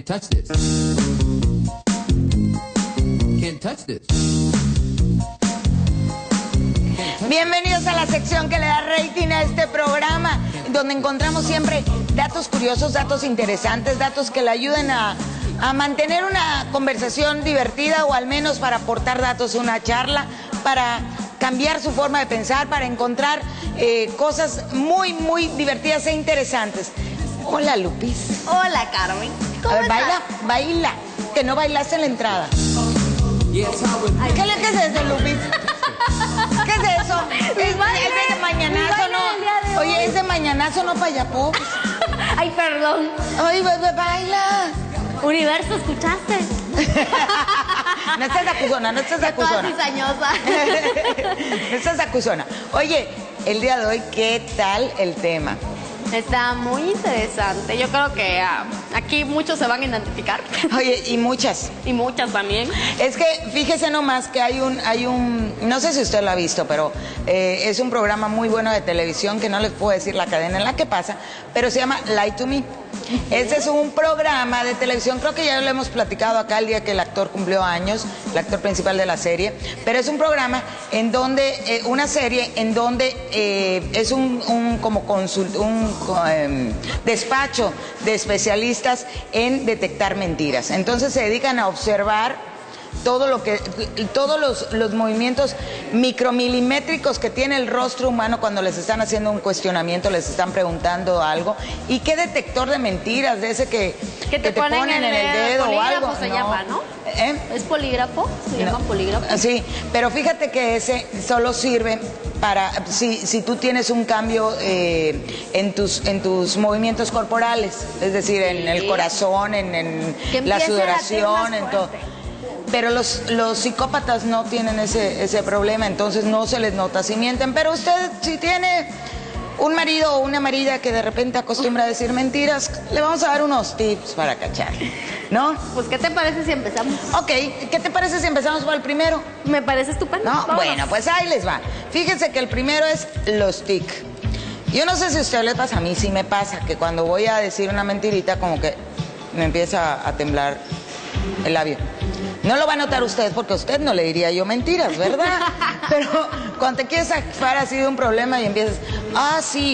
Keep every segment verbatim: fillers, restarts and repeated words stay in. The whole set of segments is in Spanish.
touch this. Can't touch this. Bienvenidos a la sección que le da rating a este programa, donde encontramos siempre datos curiosos, datos interesantes, datos que le ayuden a, a mantener una conversación divertida o al menos para aportar datos a una charla, para cambiar su forma de pensar, para encontrar eh, cosas muy, muy divertidas e interesantes. Hola, Lupis. Hola, Carmen. ¿Cómo A ver, estás? baila, baila, que no bailaste en la entrada. Yeah, it's how it ¿Qué, le- ¿Qué es eso, Lupis? ¿Qué es eso? Es, baile, es de mañanazo, mi baile del día de ¿no? hoy. Oye, es de mañanazo, no payapó. Ay, perdón. Ay, bebé, baila. Universo, ¿escuchaste? No estás acusona, no estás Toda acusona. cizañosa. No estás acusona. Oye, el día de hoy, ¿qué tal el tema? Está muy interesante. Yo creo que ah, aquí muchos se van a identificar. Oye, y muchas. Y muchas también. Es que fíjese nomás que hay un, hay un, no sé si usted lo ha visto, pero eh, es un programa muy bueno de televisión que no les puedo decir la cadena en la que pasa, pero se llama Lie to Me. Este es un programa de televisión, creo que ya lo hemos platicado acá el día que el actor cumplió años, el actor principal de la serie, pero es un programa en donde, eh, una serie en donde eh, es un, un como consult, un eh, despacho de especialistas en detectar mentiras. Entonces se dedican a observar todo lo que, todos los, los movimientos micromilimétricos que tiene el rostro humano cuando les están haciendo un cuestionamiento, les están preguntando algo. ¿Y qué detector de mentiras? De ese que, Que te, ponen, en el dedo, o algo. polígrafo se llama, ¿no? ¿Eh? ¿Es polígrafo? Se No. llama polígrafo. Sí, pero fíjate que ese solo sirve para si, si tú tienes un cambio eh, en, tus, en tus movimientos corporales, es decir, en el corazón, en, en Que la empiece a latir sudoración, más en todo. fuerte. Pero los, los psicópatas no tienen ese, ese problema, entonces no se les nota si mienten. Pero usted, si tiene un marido o una marida que de repente acostumbra a decir mentiras, le vamos a dar unos tips para cachar, ¿no? Pues, ¿qué te parece si empezamos? Ok, ¿qué te parece si empezamos por el primero? Me parece estupendo. No, Vámonos. bueno, pues ahí les va. Fíjense que el primero es los tic. Yo no sé si a usted les pasa, a mí sí me pasa, que cuando voy a decir una mentirita, como que me empieza a temblar el labio. No lo va a notar usted porque a usted no le diría yo mentiras, ¿verdad? Pero cuando te quieres zafar así de un problema y empiezas, ah, sí,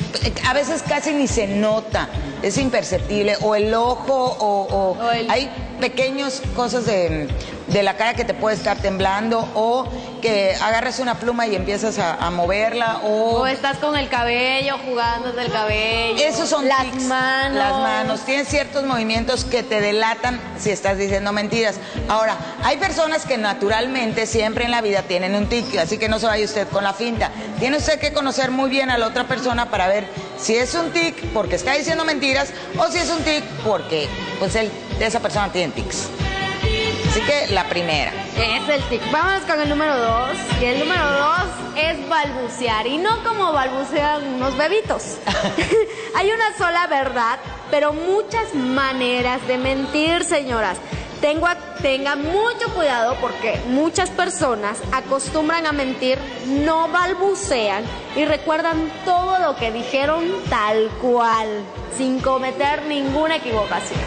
a veces casi ni se nota, es imperceptible, o el ojo, o, o, O el- hay pequeñas cosas de, de la cara que te puede estar temblando, o que agarras una pluma y empiezas a, a moverla, o... O estás con el cabello, jugándote el cabello. Esos son las tics. manos. Las manos. Tienes ciertos movimientos que te delatan si estás diciendo mentiras. Ahora, hay personas que naturalmente siempre en la vida tienen un tic, así que no se vaya usted con la finta. Tiene usted que conocer muy bien a la otra persona para ver si es un tic porque está diciendo mentiras o si es un tic porque pues él, esa persona tiene tics. Así que la primera. Es el tic. Vámonos con el número dos. Y el número dos es balbucear. Y no como balbucean unos bebitos. Hay una sola verdad, pero muchas maneras de mentir, señoras. Tengo a- tengan mucho cuidado porque muchas personas acostumbran a mentir, no balbucean y recuerdan todo lo que dijeron tal cual, sin cometer ninguna equivocación.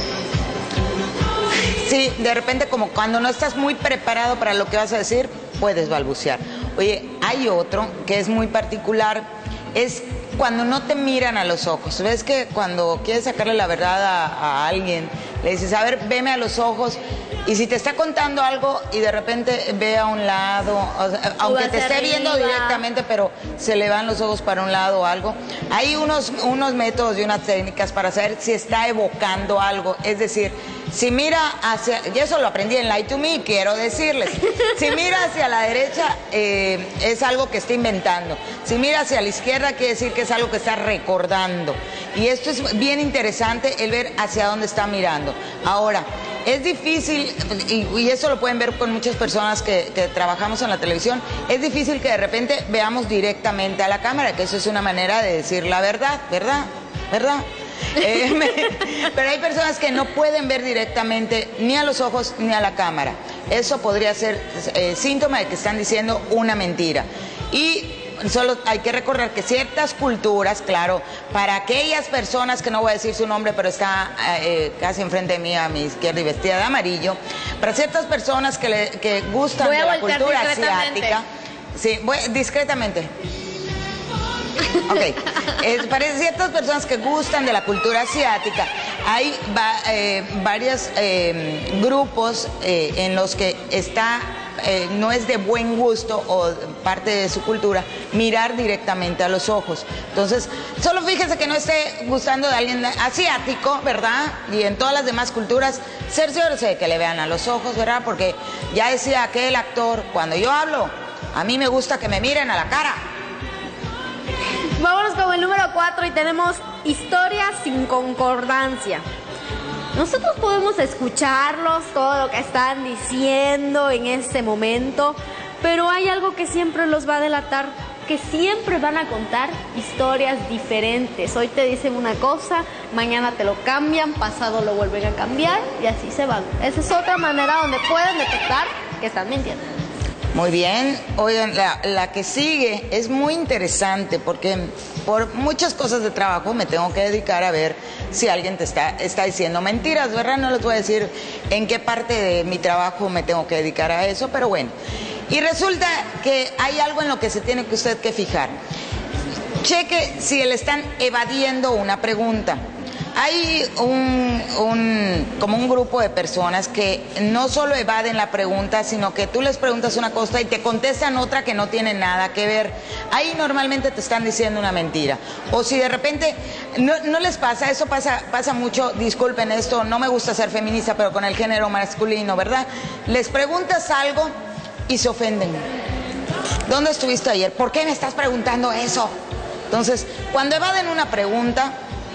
Sí, de repente como cuando no estás muy preparado para lo que vas a decir, puedes balbucear. Oye, hay otro que es muy particular, es cuando no te miran a los ojos. ¿Ves que cuando quieres sacarle la verdad a, a alguien, le dices, a ver, veme a los ojos? Y si te está contando algo y de repente ve a un lado, o sea, aunque te hacia esté viendo arriba. directamente, pero se le van los ojos para un lado o algo, hay unos, unos métodos y unas técnicas para saber si está evocando algo. Es decir, si mira hacia, y eso lo aprendí en Lie to Me, quiero decirles, si mira hacia la derecha eh, es algo que está inventando, si mira hacia la izquierda quiere decir que es algo que está recordando. Y esto es bien interesante, el ver hacia dónde está mirando. Ahora, es difícil, y, y eso lo pueden ver con muchas personas que, que trabajamos en la televisión, es difícil que de repente veamos directamente a la cámara, que eso es una manera de decir la verdad, ¿verdad? ¿Verdad? Eh, me, pero hay personas que no pueden ver directamente ni a los ojos ni a la cámara. Eso podría ser eh, síntoma de que están diciendo una mentira. Y solo hay que recordar que ciertas culturas, claro, para aquellas personas que no voy a decir su nombre, pero está eh, casi enfrente de mí a mi izquierda y vestida de amarillo, para ciertas personas que, le, que gustan voy de a la voltear cultura discretamente. asiática, sí, voy, discretamente. Ok, eh, para ciertas personas que gustan de la cultura asiática, hay va, eh, varios eh, grupos eh, en los que está, eh, no es de buen gusto o parte de su cultura, mirar directamente a los ojos. Entonces, solo fíjese que no esté gustando de alguien asiático, ¿verdad? Y en todas las demás culturas, cerciórese de que le vean a los ojos, ¿verdad? Porque ya decía aquel actor, cuando yo hablo, a mí me gusta que me miren a la cara. Vámonos con el número cuatro y tenemos historias sin concordancia. Nosotros podemos escucharlos, todo lo que están diciendo en este momento, pero hay algo que siempre los va a delatar, que siempre van a contar historias diferentes. Hoy te dicen una cosa, mañana te lo cambian, pasado lo vuelven a cambiar y así se van. Esa es otra manera donde pueden detectar que están mintiendo. Muy bien, oigan, la, la que sigue es muy interesante porque por muchas cosas de trabajo me tengo que dedicar a ver si alguien te está, está diciendo mentiras, ¿verdad? No les voy a decir en qué parte de mi trabajo me tengo que dedicar a eso, pero bueno. Y resulta que hay algo en lo que se tiene que usted que fijar. Cheque si le están evadiendo una pregunta. Hay un, un, como un grupo de personas que no solo evaden la pregunta, sino que tú les preguntas una cosa y te contestan otra que no tiene nada que ver. Ahí normalmente te están diciendo una mentira. O si de repente, no, no les pasa, eso pasa, pasa mucho, disculpen esto, no me gusta ser feminista, pero con el género masculino, ¿verdad? Les preguntas algo y se ofenden. ¿Dónde estuviste ayer? ¿Por qué me estás preguntando eso? Entonces, cuando evaden una pregunta,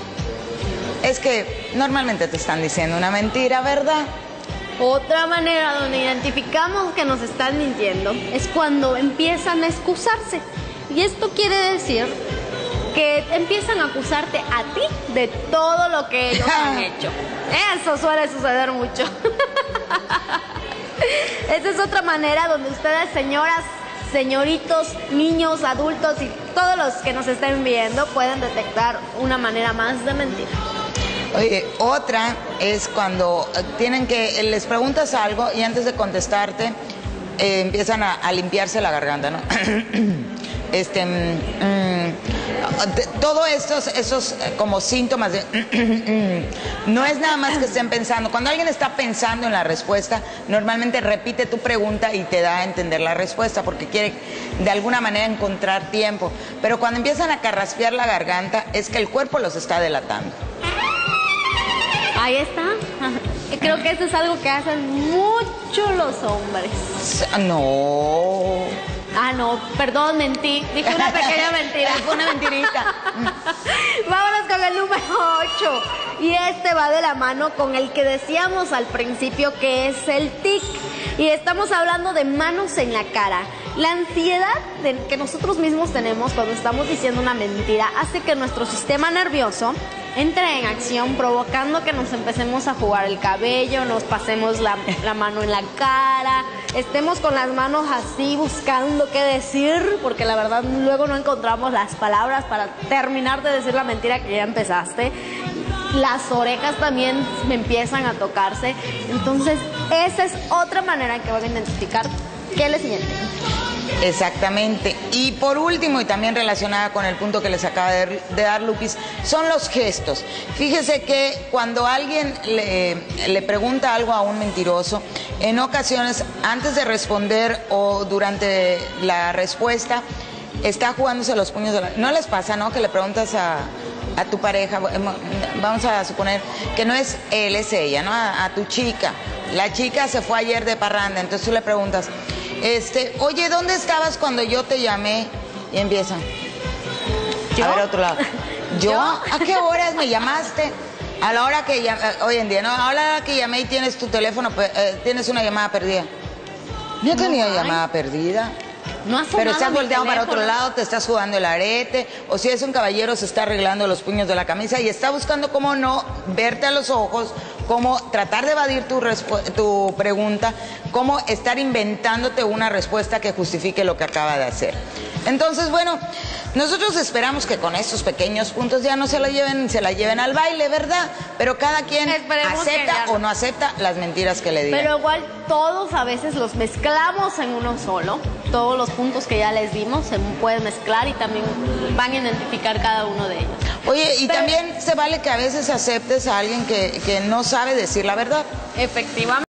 es que normalmente te están diciendo una mentira, ¿verdad? Otra manera donde identificamos que nos están mintiendo es cuando empiezan a excusarse. Y esto quiere decir que empiezan a acusarte a ti de todo lo que ellos han hecho. Eso suele suceder mucho. Esa es otra manera donde ustedes, señoras, señoritos, niños, adultos y todos los que nos estén viendo pueden detectar una manera más de mentir. Oye, otra es cuando tienen que, les preguntas algo y antes de contestarte eh, empiezan a, a limpiarse la garganta, ¿no? Este, mm, todo estos, esos como síntomas de no es nada más que estén pensando. Cuando alguien está pensando en la respuesta, normalmente repite tu pregunta y te da a entender la respuesta porque quiere de alguna manera encontrar tiempo. Pero cuando empiezan a carraspear la garganta es que el cuerpo los está delatando. Ahí está. Creo que eso es algo que hacen mucho los hombres. No. Ah, no, perdón, mentí. Dije una pequeña mentira. Fue una mentirita. Vámonos con el número ocho. Y este va de la mano con el que decíamos al principio que es el tic. Y estamos hablando de manos en la cara. La ansiedad de que nosotros mismos tenemos cuando estamos diciendo una mentira hace que nuestro sistema nervioso entre en acción, provocando que nos empecemos a jugar el cabello, nos pasemos la, la mano en la cara, estemos con las manos así buscando qué decir, porque la verdad luego no encontramos las palabras para terminar de decir la mentira que ya empezaste. Las orejas también me empiezan a tocarse. Entonces, esa es otra manera en que van a identificar qué les miente. Exactamente. Y por último, y también relacionada con el punto que les acaba de, de dar Lupis, son los gestos. Fíjese que cuando alguien le, le pregunta algo a un mentiroso, en ocasiones, antes de responder o durante la respuesta, está jugándose los puños de la... ¿No les pasa, no? Que le preguntas a, a tu pareja, vamos a suponer que no es él, es ella, ¿no? A, a tu chica. La chica se fue ayer de parranda, entonces tú le preguntas... Este, oye, ¿dónde estabas cuando yo te llamé? Y empiezan. ¿Yo? A ver, otro lado. ¿Yo? ¿Yo? ¿A qué horas me llamaste? A la hora que llamé, hoy en día, ¿no? A la hora que llamé y tienes tu teléfono, eh, tienes una llamada perdida. No tenía No, llamada perdida. No ha sonado Pero estás mi volteando para otro teléfono. lado, te estás jugando el arete, o si es un caballero se está arreglando los puños de la camisa y está buscando cómo no verte a los ojos, cómo tratar de evadir tu, tu pregunta, cómo estar inventándote una respuesta que justifique lo que acaba de hacer. Entonces, bueno, nosotros esperamos que con estos pequeños puntos ya no se la lleven, se la lleven al baile, ¿verdad? Pero cada quien Esperemos acepta que o no acepta las mentiras que le digan. Pero igual todos a veces los mezclamos en uno solo. Todos los puntos que ya les dimos se pueden mezclar y también van a identificar cada uno de ellos. Oye, y Pero- también se vale que a veces aceptes a alguien que, que no sabe decir la verdad. Efectivamente.